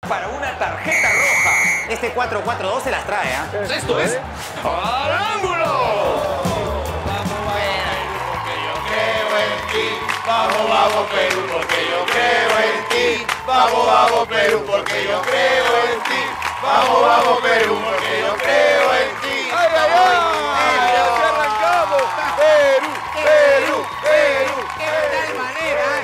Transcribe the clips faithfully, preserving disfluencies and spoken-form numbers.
para una tarjeta roja. Este cuatro cuatro dos se las trae, ¿ah? ¿eh? Esto es ¡al ángulo! Vamos, vamos Perú, porque yo creo en ti. Vamos, vamos Perú, porque yo creo en ti. Vamos, vamos Perú, porque yo creo en ti. ¡Ay, ay, ay! ¡Así arrancamos! ¡Perú, Perú, Perú! ¡Qué tal manera!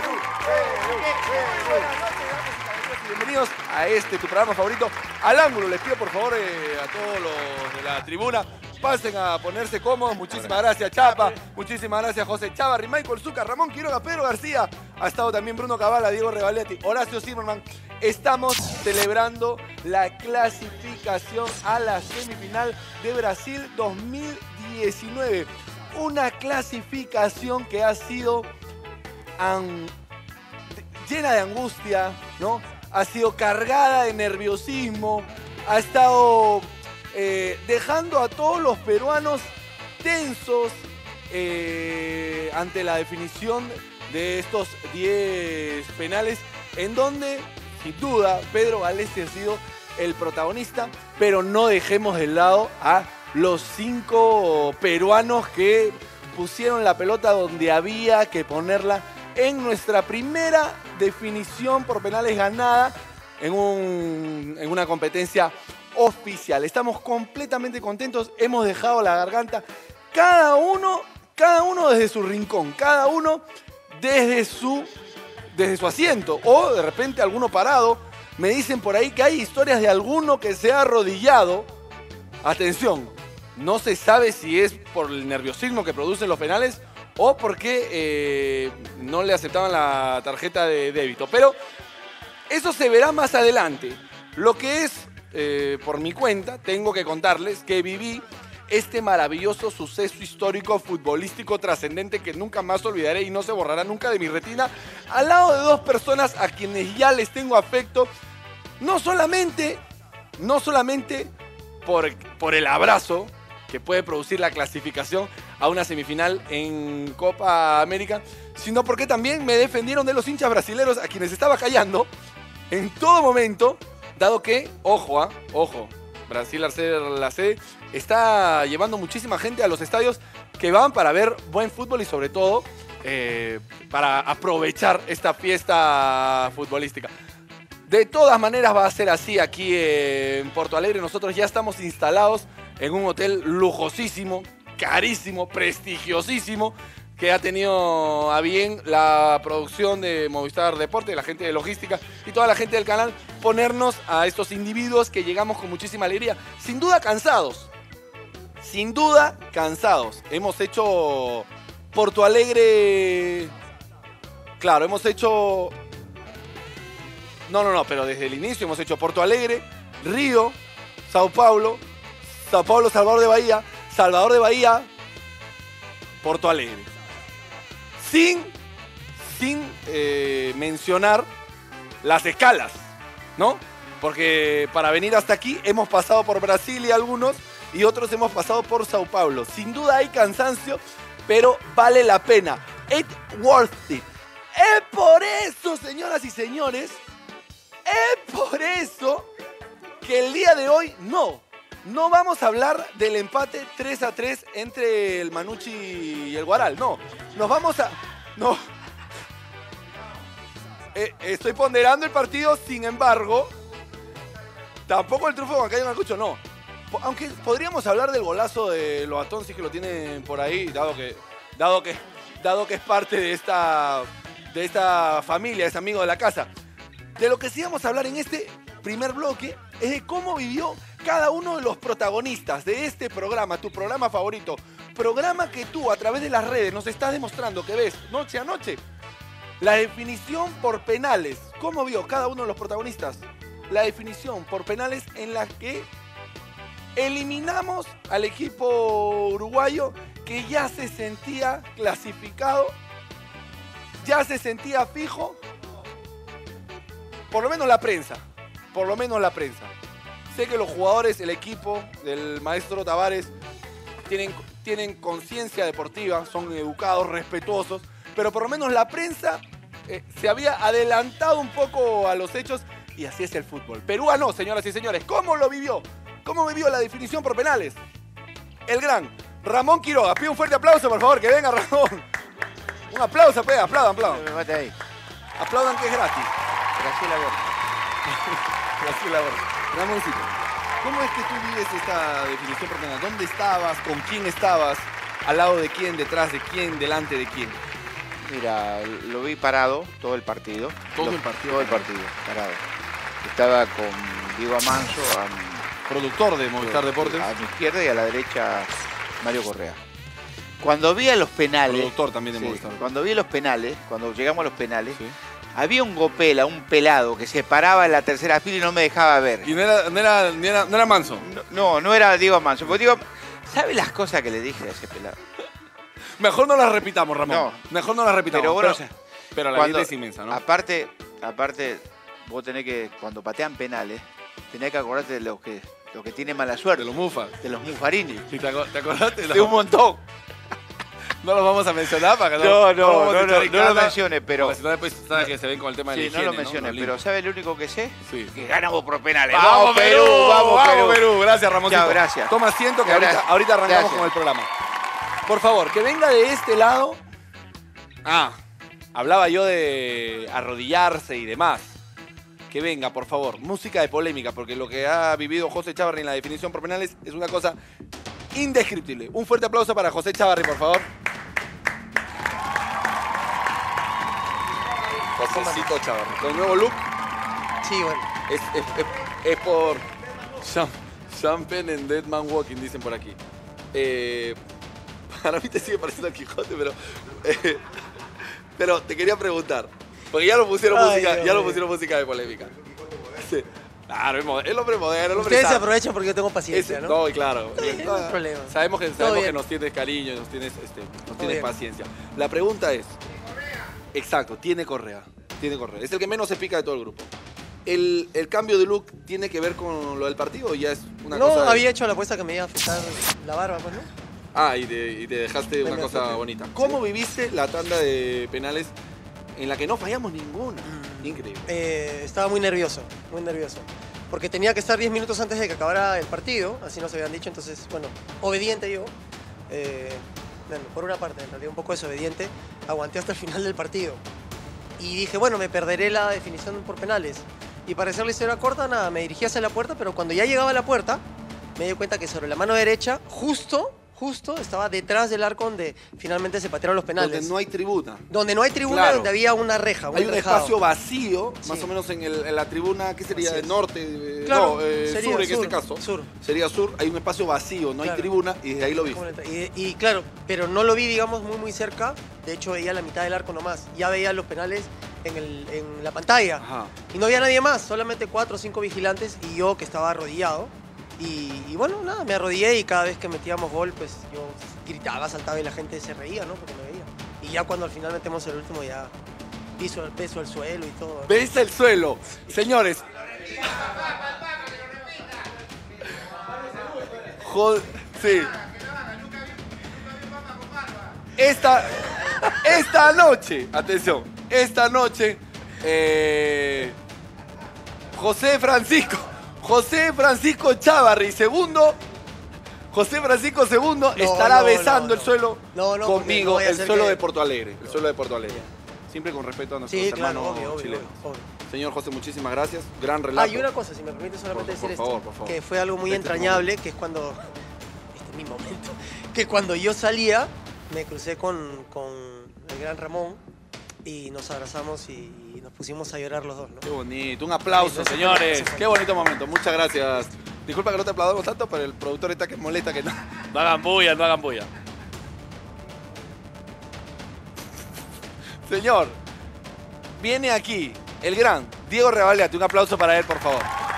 Buenas noches, damas y bienvenidos a este, tu programa favorito, Al Ángulo. Les pido por favor eh, a todos los de la tribuna, pasen a ponerse cómodos. Muchísimas gracias, Chapa. Muchísimas gracias, José Chávarri, Michael Zucca, Ramón Quiroga, Pedro García. Ha estado también Bruno Cabala, Diego Revaletti, Horacio Zimmerman. Estamos celebrando la clasificación a la semifinal de Brasil dos mil diecinueve. Una clasificación que ha sido an... llena de angustia, ¿no? Ha sido cargada de nerviosismo, ha estado eh, dejando a todos los peruanos tensos eh, ante la definición de estos diez penales, en donde, sin duda, Pedro Galese ha sido el protagonista, pero no dejemos de lado a los cinco peruanos que pusieron la pelota donde había que ponerla en nuestra primera definición por penales ganada en, un, en una competencia oficial. Estamos completamente contentos, hemos dejado la garganta, cada uno, cada uno desde su rincón, cada uno desde su, desde su asiento, o de repente alguno parado. Me dicen por ahí que hay historias de alguno que se ha arrodillado. Atención, no se sabe si es por el nerviosismo que producen los penales o porque eh, no le aceptaban la tarjeta de débito. Pero eso se verá más adelante. Lo que es, eh, por mi cuenta, tengo que contarles que viví este maravilloso suceso histórico futbolístico trascendente que nunca más olvidaré y no se borrará nunca de mi retina, al lado de dos personas a quienes ya les tengo afecto, no solamente, no solamente por, por el abrazo que puede producir la clasificación a una semifinal en Copa América, sino porque también me defendieron de los hinchas brasileños a quienes estaba callando en todo momento, dado que, ojo, ¿ah? ojo, Brasil, al ser la sede, está llevando muchísima gente a los estadios que van para ver buen fútbol y sobre todo eh, para aprovechar esta fiesta futbolística. De todas maneras va a ser así aquí en Porto Alegre. Nosotros ya estamos instalados en un hotel lujosísimo, carísimo, prestigiosísimo, que ha tenido a bien la producción de Movistar Deporte, la gente de logística y toda la gente del canal, ponernos a estos individuos que llegamos con muchísima alegría. Sin duda cansados, sin duda cansados. Hemos hecho Porto Alegre, claro, hemos hecho... No, no, no, pero desde el inicio hemos hecho Porto Alegre, Río, Sao Paulo, Sao Paulo, Salvador de Bahía, Salvador de Bahía, Porto Alegre. Sin, sin eh, mencionar las escalas, ¿no? Porque para venir hasta aquí hemos pasado por Brasil y algunos, y otros hemos pasado por Sao Paulo. Sin duda hay cansancio, pero vale la pena. It's worth it. Es por eso, señoras y señores, es por eso que el día de hoy no, no vamos a hablar del empate tres a tres entre el Manucci y el Guaral, no. Nos vamos a... no. Eh, estoy ponderando el partido, sin embargo, tampoco el triunfo de Huancayo Ayacucho, no. Aunque podríamos hablar del golazo de Loatón, si que lo tienen por ahí, dado que, dado que, dado que es parte de esta, de esta familia, es amigo de la casa. De lo que sí vamos a hablar en este primer bloque es de cómo vivió cada uno de los protagonistas de este programa, tu programa favorito. Programa que tú a través de las redes nos estás demostrando que ves noche a noche. La definición por penales. ¿Cómo vio cada uno de los protagonistas? La definición por penales en la que eliminamos al equipo uruguayo que ya se sentía clasificado, ya se sentía fijo. Por lo menos la prensa, por lo menos la prensa. Sé que los jugadores, el equipo del maestro Tavares tienen, tienen conciencia deportiva, son educados, respetuosos, pero por lo menos la prensa eh, se había adelantado un poco a los hechos Y así es el fútbol. Perú ganó, señoras y señores. ¿Cómo lo vivió? ¿Cómo vivió la definición por penales? El gran Ramón Quiroga. Pido un fuerte aplauso, por favor, que venga Ramón. Un aplauso, pues, aplaudan, aplaudan. Me mate ahí. Aplaudan que es gratis. Graciela Borges. Graciela Borges. Ramoncito, ¿cómo es que tú vives esta definición por penales? ¿Dónde estabas? ¿Con quién estabas? ¿Al lado de quién? ¿Detrás de quién? ¿Delante de quién? Mira, lo vi parado todo el partido. Todo Lo- el partido. Todo el partido, parado. Estaba con Diego Amanso a mi, Productor de Movistar Deportes. a mi izquierda y a la derecha Mario Correa. Cuando vi a los penales... Productor también de sí, Movistar. Cuando vi a los penales, cuando llegamos a los penales, Sí. había un Gopela, un pelado, que se paraba en la tercera fila y no me dejaba ver. Y no era, no era, no era, no era Manso. No, no, no era Diego Amanso. Porque Diego, ¿sabe las cosas que le dije a ese pelado? Mejor no las repitamos, Ramón. No. Mejor no las repitamos. Pero bueno, pero, pero la cuando- vida es inmensa, ¿no? Aparte, aparte, vos tenés que, cuando patean penales, tenés que acordarte de los que, los que tienen mala suerte, De los mufas. de los Mufarini. ¿Sí, ¿Te, aco- te acordaste? De un montón. No los vamos a mencionar para que No, no... no, vamos a no, echar no, en no lo cara, menciones, pero... porque si no después sabes que se ven con el tema de Sí, la no higiene, lo menciones, Lo pero limpio. ¿sabes lo único que sé? Sí. Que ganamos por penales. ¡Vamos, Perú! ¡Vamos, Perú! Perú! Gracias, Ramoncito. Chao, gracias. Toma asiento que Chao, ahorita, gracias. ahorita arrancamos Gracias. con el programa. Por favor, que venga de este lado... Ah, hablaba yo de arrodillarse y demás. Que venga, por favor. Música de polémica, porque lo que ha vivido José Chávarri en la definición por penales es una cosa indescriptible. Un fuerte aplauso para José Chávarri, por favor. Josécito Chávarri. Con nuevo look. Sí, bueno. Es, es, es, es por Sean, Sean Penn en Dead Man Walking, dicen por aquí. Eh, para mí te sigue pareciendo el Quijote, pero... eh, pero te quería preguntar. Porque ya lo pusieron, Ay, música, Dios ya lo mío. pusieron música de polémica. Sí. Claro, el, mo- el hombre moderno, el hombre Ustedes se sabe. aprovechan porque yo tengo paciencia, Ese- ¿no? y claro. bien, no hay problema. Sabemos que, Todo sabemos que bien. nos tienes cariño, nos tienes, este, nos tienes bien. paciencia. La pregunta es... Exacto, tiene correa. Tiene correa. Es el que menos se pica de todo el grupo. ¿El, el cambio de look tiene que ver con lo del partido o ya es una No, cosa...? de- había hecho la apuesta que me iba a afectar la barba, pues, ¿no? Ah, y te, y te dejaste Me una me cosa afecté. bonita. ¿Cómo viviste la tanda de penales en la que no fallamos ninguna? Increíble. Eh, estaba muy nervioso, muy nervioso. Porque tenía que estar diez minutos antes de que acabara el partido, así nos habían dicho, entonces, bueno, obediente yo. eh, bueno, por una parte, en realidad un poco desobediente, aguanté hasta el final del partido. Y dije, bueno, me perderé la definición por penales. Y para hacer la historia corta, nada, me dirigí hacia la puerta, pero cuando ya llegaba a la puerta, me di cuenta que sobre la mano derecha, justo, justo, estaba detrás del arco donde finalmente se patearon los penales. Donde no hay tribuna. Donde no hay tribuna, Claro. donde había una reja, un Hay un rejado. espacio vacío, más Sí. o menos en, el- en la tribuna, ¿qué sería? Así es. Norte, eh, Claro, no, eh, sería sur en sur, este caso. sur. Sería sur, hay un espacio vacío, no hay Claro. tribuna y desde ahí lo vi. Como la- Y, y claro, pero no lo vi, digamos, muy, muy cerca. De hecho, veía la mitad del arco nomás. Ya veía los penales en, el- en la pantalla. Ajá. Y no había nadie más, solamente cuatro o cinco vigilantes y yo que estaba arrodillado. Y, y bueno, nada, me arrodillé y cada vez que metíamos gol, pues yo gritaba, saltaba y la gente se reía, ¿no? Porque me veía. Y ya cuando al final metemos el último, ya piso, peso al suelo y todo. ¿Ves el suelo? Señores. Jod... Sí. Esta, esta noche, atención, esta noche, eh, José Francisco, José Francisco Chávarri, segundo, José Francisco segundo, No, estará no, besando no, el suelo no, no, porque conmigo, no vaya a el ser suelo que- de Porto Alegre, el suelo de Porto Alegre. Siempre con respeto a nuestros Sí, claro, hermanos obvio, obvio, chilenos. obvio, obvio. Señor José, muchísimas gracias. Gran relato. Ah, y una cosa, si me permite solamente Por- por decir favor, esto, por favor. que fue algo muy Este es tu entrañable, que es cuando, este es mi momento, que cuando yo salía, me crucé con, con el gran Ramón y nos abrazamos y nos pusimos a llorar los dos, ¿no? Qué bonito. Un aplauso, Sí, eso fue- señores. eso fue. Qué bonito momento. Muchas gracias. Disculpa que no te aplaudamos tanto, pero el productor está que molesta que no. No hagan bulla, no hagan bulla. Señor, viene aquí el gran Diego Revalleate. Un aplauso para él, por favor.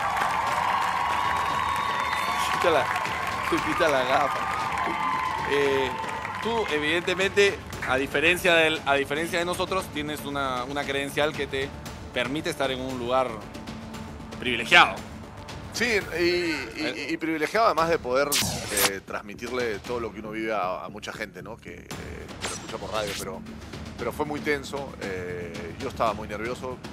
Quita la, quita la gafa. Eh, tú, evidentemente, a diferencia, del, a diferencia de nosotros, tienes una, una credencial que te permite estar en un lugar privilegiado. Sí, y, y- y privilegiado además de poder eh, transmitirle todo lo que uno vive a, a mucha gente, ¿no? Que, eh, que lo escucha por radio, pero, pero fue muy tenso. eh, yo estaba muy nervioso. eh,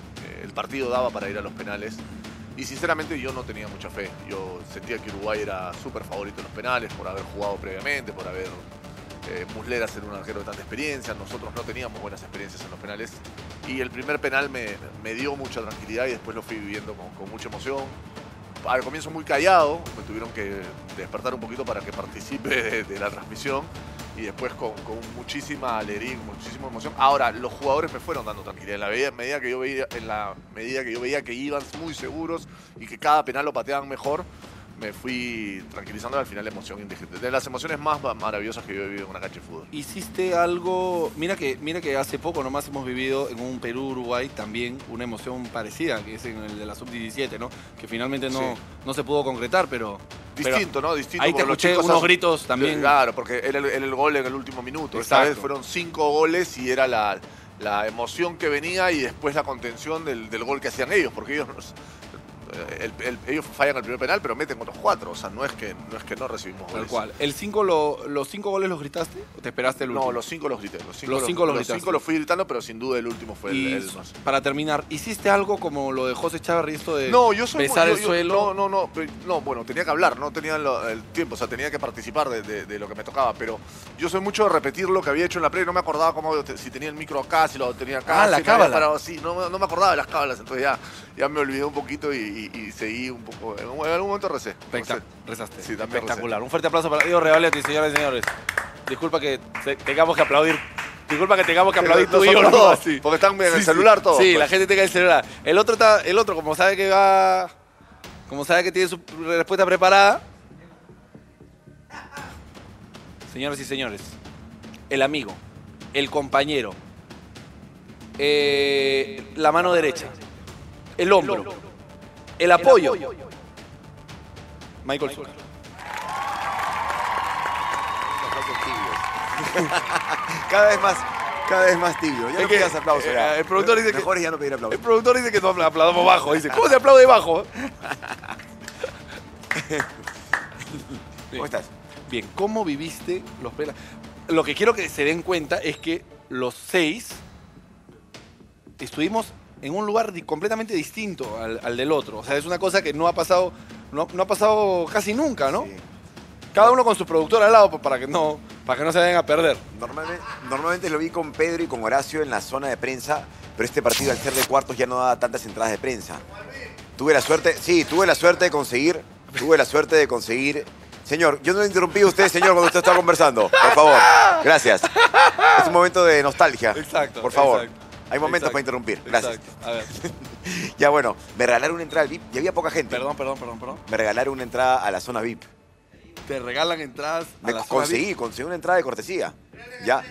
el partido daba para ir a los penales. Y sinceramente yo no tenía mucha fe. Yo sentía que Uruguay era súper favorito en los penales por haber jugado previamente, por haber... Eh, Muslera ser un arquero de tanta experiencia, nosotros no teníamos buenas experiencias en los penales y el primer penal me, me dio mucha tranquilidad y después lo fui viviendo con, con mucha emoción. Al comienzo muy callado, me tuvieron que despertar un poquito para que participe de, de la transmisión y después con, con muchísima alegría, con muchísima emoción. Ahora, los jugadores me fueron dando tranquilidad en la medida, medida que yo veía, en la medida que yo veía que iban muy seguros y que cada penal lo pateaban mejor. Me fui tranquilizando y al final la emoción indigente. De las emociones más maravillosas que yo he vivido en una cancha de fútbol. Hiciste algo, mira que, mira que hace poco nomás hemos vivido en un Perú-Uruguay también una emoción parecida, que es en el de la sub diecisiete, ¿no? Que finalmente no, Sí. no se pudo concretar, pero... Distinto, pero ¿no? Distinto. Ahí te porque los escuché chicos unos hacen- gritos también. Claro, porque era el, era el gol en el último minuto. Esta Exacto. vez fueron cinco goles y era la, la emoción que venía y después la contención del, del gol que hacían ellos, porque ellos... El, el, ellos fallan el primer penal, pero meten otros cuatro. O sea, no es que no, es que no recibimos Tal goles. cual. ¿El cinco lo, ¿Los cinco goles los gritaste o te esperaste el último? No, los cinco los grité. Los cinco Los los, cinco los los gritaste. cinco los fui gritando, pero sin duda el último fue el, Y el más. para terminar, ¿hiciste algo como lo de José Chávarri, esto de No, yo soy besar yo- el yo- suelo? No, no, no, pero- no, bueno, tenía que hablar, no tenía lo- el tiempo, o sea, tenía que participar de, de- de lo que me tocaba, pero yo soy mucho de repetir lo que había hecho en la play, no me acordaba cómo, te- si tenía el micro acá, si lo tenía acá, Ah, la si me había cábala. parado así, no, no me acordaba de las cábalas, entonces ya, ya me olvidé un poquito y, y- y seguí un poco, en, un- en algún momento recé. Espectac- recé. Rezaste. Sí, también Espectacular. Un fuerte aplauso para Diego Revaleti, señoras y señores. Disculpa que te- tengamos que aplaudir. Disculpa que tengamos que aplaudir tu Nosotros ídolo. todos, así. porque están en el Sí, celular sí. todos. Sí, pues. la gente tenga el celular. El otro, está, el otro, como sabe que va. Como sabe que tiene su respuesta preparada. Señoras y señores, el amigo, el compañero, eh, la mano derecha, el hombro, el apoyo. Michael Zucker. Cada vez más, cada vez más tibio. Ya Es no que, pidas aplauso. eh, ya. el productor dice que- Mejor es ya no pedir El aplauso. productor dice que no aplaudamos bajo. Dice, ¿cómo se aplaude bajo? ¿Cómo estás? Bien, ¿cómo viviste los penales? Lo que quiero que se den cuenta es que los seis estuvimos en un lugar di- completamente distinto al, al del otro. O sea, es una cosa que no ha pasado, no, no ha pasado casi nunca, ¿no? Sí. Cada uno con su productor al lado pues, para que no, para que no se vayan a perder. Normalmente, normalmente lo vi con Pedro y con Horacio en la zona de prensa, pero este partido al ser de cuartos ya no daba tantas entradas de prensa. Tuve la suerte, sí, tuve la suerte de conseguir, tuve la suerte de conseguir. Señor, yo no le interrumpí a usted, señor, cuando usted estaba conversando. Por favor, gracias. Es un momento de nostalgia. Exacto, Por favor. exacto, Hay momentos exacto, para interrumpir. Gracias. Exacto. A ver, Ya bueno, me regalaron una entrada al V I P y había poca gente. perdón, perdón, perdón, perdón. Me regalaron una entrada a la zona V I P. Te regalan entradas a Me la zona conseguí, V I P. conseguí una entrada de cortesía. Ya.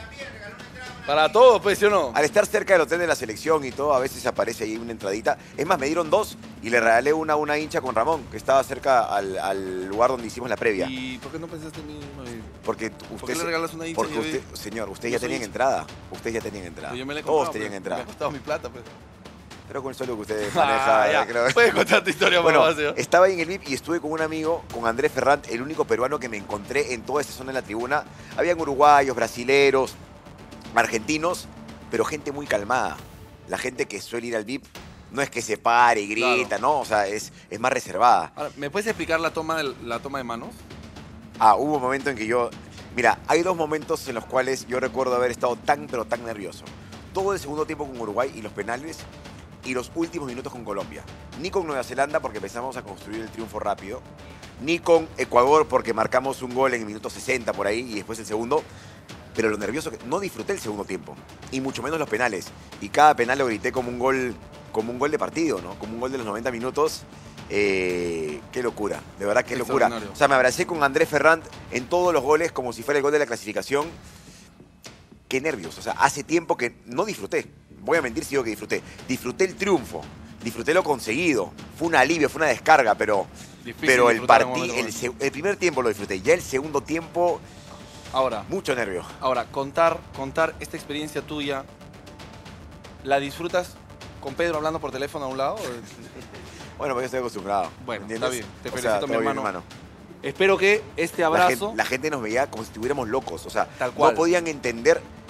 Para todos, pues, ¿sí o no? Al estar cerca del hotel de la selección y todo, a veces aparece ahí una entradita. Es más, me dieron dos y le regalé una a una hincha con Ramón, que estaba cerca al, al lugar donde hicimos la previa. ¿Y por qué no pensaste en mí? Mavi? Porque t- usted... ¿Por qué le se- regalas una hincha Porque y yo usted, vi- señor, ustedes yo ya soy tenían hincha? entrada. Ustedes ya tenían entrada. Pues yo me la he Todos comprado, tenían pues. entrada. Me ha costado mi plata, pues. Pero con el sueldo que usted maneja, Ah, ya. creo. Puedes contar tu historia, por Bueno, favor, señor. estaba ahí en el V I P y estuve con un amigo, con Andrés Ferrant, el único peruano que me encontré en toda esta zona de la tribuna. Habían uruguayos, brasileros, argentinos, pero gente muy calmada. La gente que suele ir al V I P no es que se pare y grita, ¿no? O sea, es, es más reservada. Ahora, ¿me puedes explicar la toma, de, la toma de manos? Ah, hubo un momento en que yo... Mira, hay dos momentos en los cuales yo recuerdo haber estado tan, pero tan nervioso. Todo el segundo tiempo con Uruguay y los penales, y los últimos minutos con Colombia. Ni con Nueva Zelanda porque empezamos a construir el triunfo rápido, ni con Ecuador porque marcamos un gol en el minuto sesenta por ahí y después el segundo. Pero lo nervioso que no disfruté el segundo tiempo, y mucho menos los penales. Y cada penal lo grité como un gol, como un gol de partido, ¿no? Como un gol de los noventa minutos. Eh, qué locura, de verdad qué locura. Extraordinario. O sea, me abracé con Andrés Ferrant en todos los goles como si fuera el gol de la clasificación. Qué nervios, o sea, hace tiempo que no disfruté. Voy a mentir si digo que disfruté. Disfruté el triunfo, disfruté lo conseguido. Fue un alivio, fue una descarga, pero, Difícil pero el, disfrutar en un partí- momento como el, ese. se- el primer tiempo lo disfruté. Ya el segundo tiempo, Ahora, mucho nervio. ahora, contar, contar esta experiencia tuya, ¿la disfrutas con Pedro hablando por teléfono a un lado? Bueno, porque yo estoy acostumbrado. Bueno, ¿me está entiendes? bien. Te O felicito, sea, mi todo bien, hermano. Espero que este La abrazo... gente, la gente nos veía como si estuviéramos locos. O sea, Tal cual. no podían entender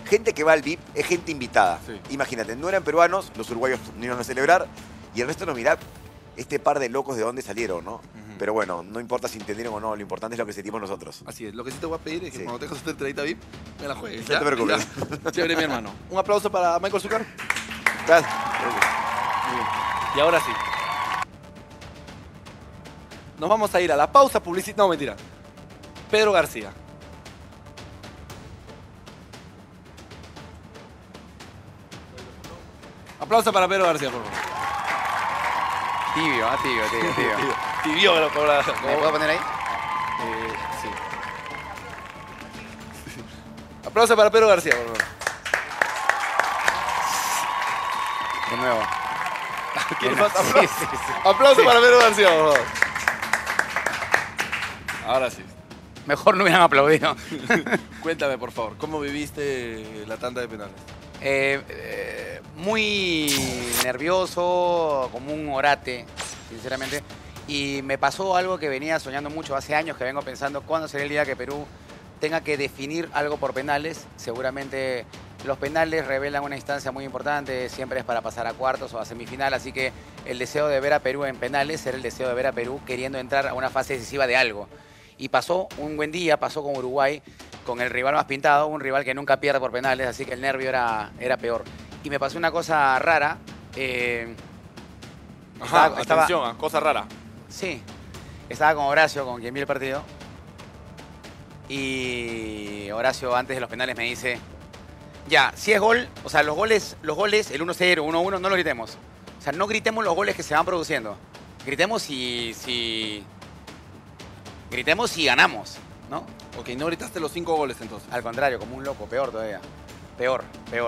gente que va al V I P es gente invitada. Sí. Imagínate, no eran peruanos, los uruguayos no iban a celebrar y el resto nos mirá este par de locos de dónde salieron, ¿no? Pero bueno, no importa si entendieron o no, lo importante es lo que sentimos nosotros. Así es, lo que sí te voy a pedir es que Sí. cuando tengas tu entradita V I P, me la juegues. No ¿ya? te preocupes. Ya. Chévere, mi hermano. Un aplauso para Michael Zucker. Gracias. Muy bien. Y ahora sí. Nos vamos a ir a la pausa publicitaria. No, mentira. Pedro García. Aplauso para Pedro García, por favor. Tibio, ah, tibio, tibio, tibio. Tibio, lo cobra. ¿Me puedo poner ahí? Eh, sí. Aplauso para Pedro García, por favor. De nuevo. ¿Quién Bueno, más? sí, Aplauso, sí, sí. Aplauso para Pedro García, por favor. Ahora sí. Mejor no hubieran aplaudido. Cuéntame, por favor, ¿cómo viviste la tanda de penales? Eh, eh, muy nervioso, como un orate, sinceramente. Y me pasó algo que venía soñando mucho hace años, que vengo pensando cuándo será el día que Perú tenga que definir algo por penales. Seguramente los penales revelan una instancia muy importante, siempre es para pasar a cuartos o a semifinal, así que el deseo de ver a Perú en penales era el deseo de ver a Perú queriendo entrar a una fase decisiva de algo. Y pasó un buen día, pasó con Uruguay, con el rival más pintado, un rival que nunca pierde por penales, así que el nervio era, era peor. Y me pasó una cosa rara. eh, Ajá, estaba- estaba- atención, ah, cosa rara. Sí, estaba con Horacio, con quien vi el partido. Y Horacio antes de los penales me dice, ya, si es gol, o sea, los goles, los goles, el uno cero, uno uno, no los gritemos. O sea, no gritemos los goles que se van produciendo. Gritemos si, si, gritemos si ganamos, ¿no? Ok, no gritaste los cinco goles entonces. Al contrario, como un loco, peor todavía. Peor, peor.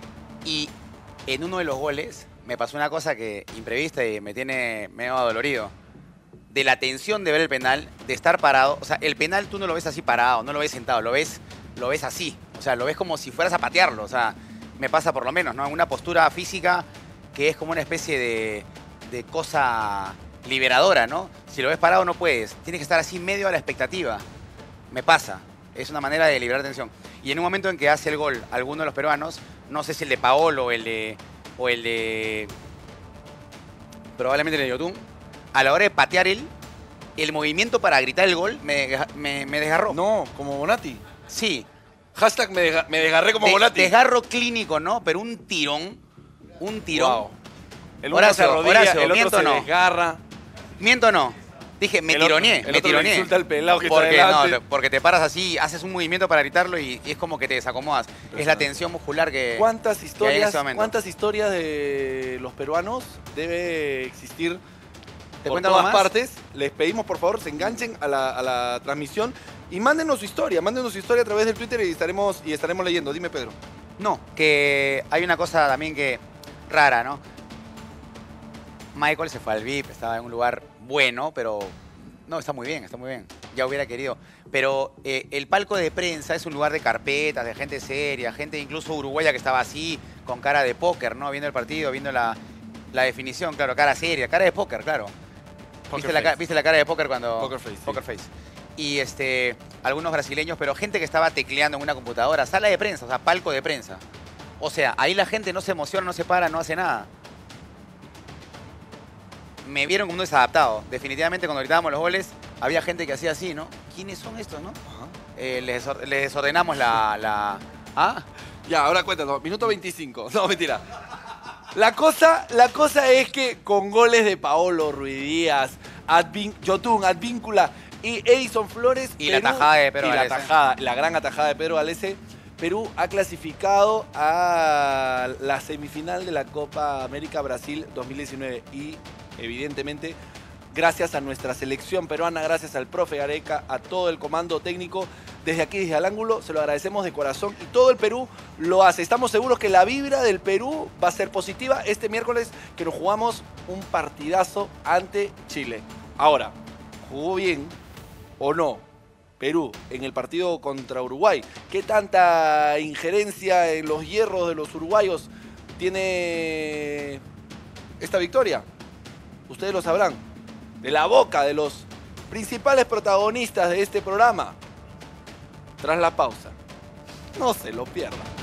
Y en uno de los goles me pasó una cosa que imprevista y me tiene medio adolorido. De la tensión de ver el penal, de estar parado. O sea, el penal tú no lo ves así parado, no lo ves sentado, lo ves, lo ves así. O sea, lo ves como si fueras a patearlo. O sea, me pasa por lo menos, ¿no? En una postura física que es como una especie de, de cosa liberadora, ¿no? Si lo ves parado no puedes. Tienes que estar así medio a la expectativa. Me pasa. Es una manera de liberar tensión. Y en un momento en que hace el gol alguno de los peruanos, no sé si el de Paolo o el de... o el de... probablemente el de Yotun, a la hora de patear él, el movimiento para gritar el gol me, me, me desgarró. No, como Bonatti. Sí. Hashtag me, desga- me desgarré como De- Bonatti. desgarro clínico, ¿no? Pero un tirón, un tirón. Wow. El uno Horacio, se arrodilla, Horacio, el otro ¿miento se o no? desgarra. ¿Miento o no? Dije, me El otro- tironeé, el me otro le tironeé. insulta al pelado que está porque, no, delante. te- porque te paras así, haces un movimiento para gritarlo y, y es como que te desacomodas. Es la tensión muscular que... ¿Cuántas que hay en historias, ese momento. ¿Cuántas historias de los peruanos debe existir ¿Te por cuento algo todas más? partes? Les pedimos, por favor, se enganchen a la, a la transmisión y mándenos su historia. Mándenos su historia a través del Twitter y estaremos, y estaremos leyendo. Dime, Pedro. No, que hay una cosa también que rara, ¿no? Michael se fue al V I P, estaba en un lugar bueno, pero no, está muy bien, está muy bien. Ya hubiera querido. Pero eh, el palco de prensa es un lugar de carpetas, de gente seria, gente incluso uruguaya que estaba así, con cara de póker, ¿no? Viendo el partido, viendo la, la definición, claro, cara seria, cara de póker, claro. Poker ¿Viste la, face. ca- ¿Viste la cara de póker cuando...? Poker face, sí. Poker face. Y este, algunos brasileños, pero gente que estaba tecleando en una computadora, sala de prensa, o sea, palco de prensa. O sea, ahí la gente no se emociona, no se para, no hace nada. Me vieron como un desadaptado. Definitivamente cuando gritábamos los goles, había gente que hacía así, ¿no? ¿Quiénes son estos, no? Eh, les, desor- les desordenamos la... la... ¿Ah? Ya, ahora cuéntanos. Minuto veinticinco. No, mentira. La cosa, la cosa es que con goles de Paolo, Ruiz Díaz, Advin, Yotun, Advíncula y Edison Flores... Y la tajada de Pedro y la, Galese. tajada, la gran atajada de Pedro Galese, Perú ha clasificado a la semifinal de la Copa América Brasil dos mil diecinueve y evidentemente gracias a nuestra selección peruana, gracias al profe Gareca, a todo el comando técnico, desde aquí, desde Al Ángulo, se lo agradecemos de corazón y todo el Perú lo hace. Estamos seguros que la vibra del Perú va a ser positiva este miércoles que nos jugamos un partidazo ante Chile. Ahora, ¿jugó bien o no Perú en el partido contra Uruguay? ¿Qué tanta injerencia en los hierros de los uruguayos tiene esta victoria? Ustedes lo sabrán, de la boca de los principales protagonistas de este programa. Tras la pausa, no se lo pierdan.